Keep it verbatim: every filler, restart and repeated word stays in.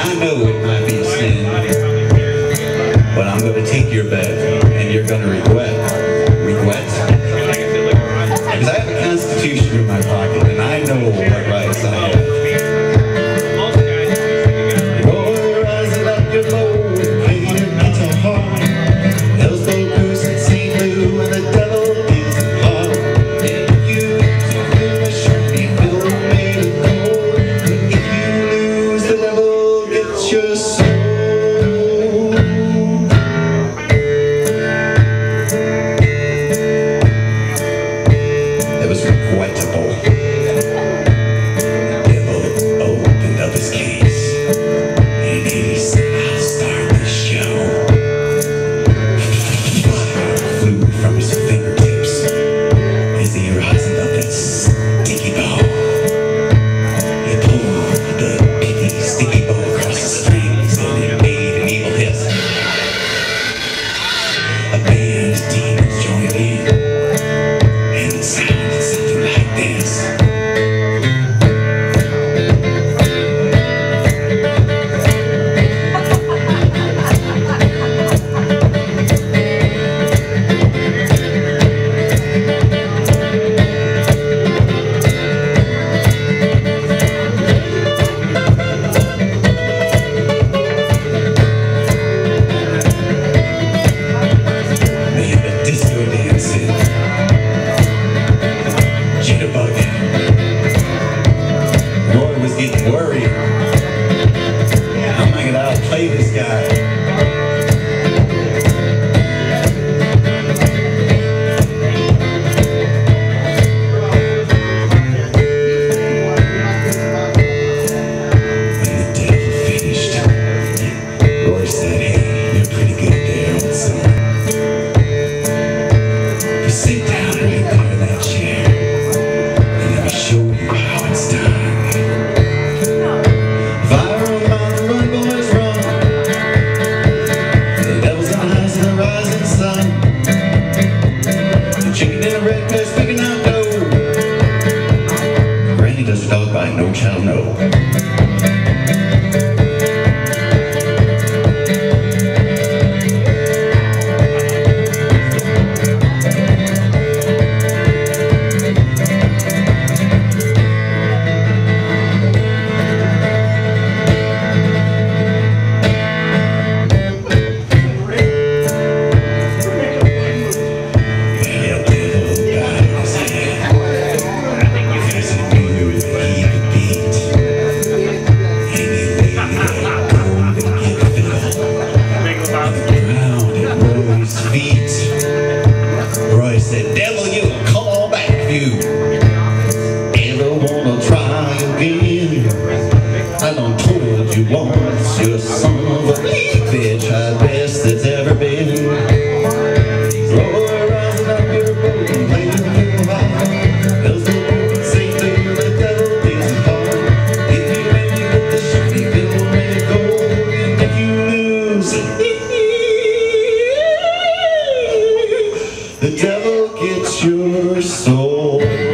I know it might be a sin, but I'm going to take your bet, and you're going to regret. Regret? Because I have a Constitution in my pocket, and I know what rights I have. You're rising up your load, playing your guitar hard. Hell's no goose and Saint Lou, and the devil is hard. And you feel a shiny film made of gold. But if you lose, the devil gets your soul. It was regrettable. Devil opened up his case, and he said, I'll start the show. Fire flew from his fingertips as he rosined up that sticky bow. He pulled the picky, sticky bow across the strings, and it made an evil hiss. A band of demons joined in, and it sounded something like this. They had a disco dancing, jitterbugging. Roy was getting worried. How am I going to outplay this guy? When the devil finished, Roy said, hey, you're pretty good there, old son. Sit down right there in that chair, and let me show you how it's done. Fire on the run, boys, run. The devil's in the eyes of the rising sun. The chicken in a red place picking out dough. Granny does a dog bite, no child, no. Roy said, devil, you come on back, you ever wanna try again? I done told you once, you're son of a bitch, I best that's ever been. Roy, rising up your boat and playing your heart. Hell's no good, Saint Lou, the devil is hard. If you make me get the shiny bill, let it go, and if you lose, the devil gets your soul.